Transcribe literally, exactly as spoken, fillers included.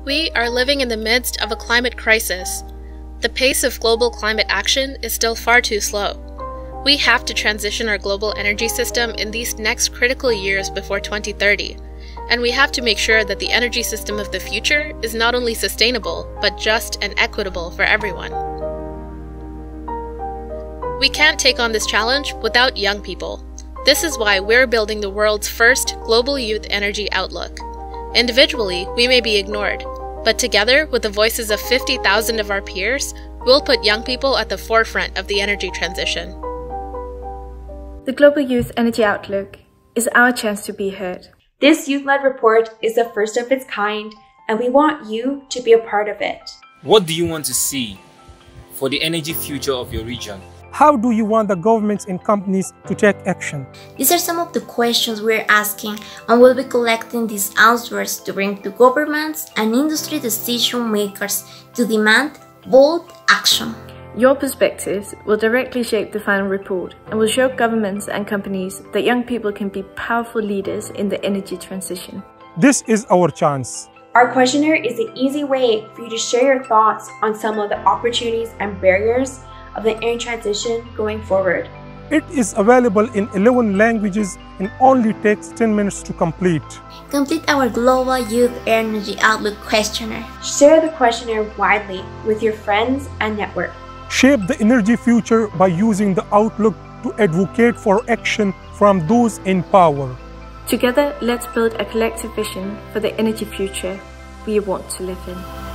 We are living in the midst of a climate crisis. The pace of global climate action is still far too slow. We have to transition our global energy system in these next critical years before twenty thirty, and we have to make sure that the energy system of the future is not only sustainable, but just and equitable for everyone. We can't take on this challenge without young people. This is why we're building the world's first global youth energy outlook. Individually, we may be ignored, but together with the voices of fifty thousand of our peers, we'll put young people at the forefront of the energy transition. The Global Youth Energy Outlook is our chance to be heard. This youth-led report is the first of its kind, and we want you to be a part of it. What do you want to see for the energy future of your region? How do you want the governments and companies to take action? These are some of the questions we're asking, and we'll be collecting these answers to bring to governments and industry decision makers to demand bold action. Your perspectives will directly shape the final report and will show governments and companies that young people can be powerful leaders in the energy transition. This is our chance. Our questionnaire is an easy way for you to share your thoughts on some of the opportunities and barriers of the energy transition going forward. It is available in eleven languages and only takes ten minutes to complete. Complete our Global Youth Energy Outlook questionnaire. Share the questionnaire widely with your friends and network. Shape the energy future by using the Outlook to advocate for action from those in power. Together, let's build a collective vision for the energy future we want to live in.